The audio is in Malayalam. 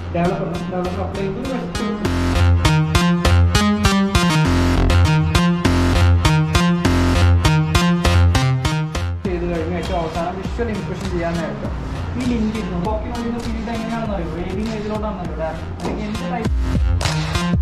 ഡെവലപ്പർ അപ്ലൈ ചെയ്ത് കഴിഞ്ഞ് ഏറ്റവും അവസാനം വിഷ്വൽ ഇംപ്രഷൻ ചെയ്യാനായിട്ട് ഈ ലിങ്ക് കോപ്പി വഴിയുള്ള ഫീൽഡ് എങ്ങനെയാണെന്ന് അറിയുമോ? ഏത് ഇമേജിലോട്ടാണെന്നല്ലോ അല്ലെങ്കിൽ എന്ത് ടൈപ്പ്